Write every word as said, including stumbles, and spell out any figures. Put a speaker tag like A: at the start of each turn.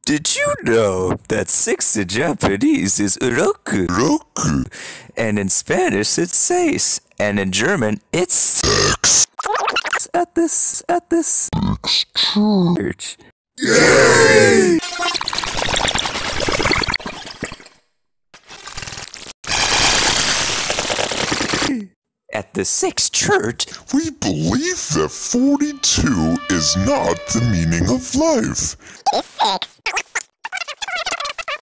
A: Did you know that six in Japanese is roku? Roku. And in Spanish it's seis. And in German it's six. At this, at this church. Yay! At the Sixth Church,
B: we believe that forty-two is not the meaning of life.
C: Six.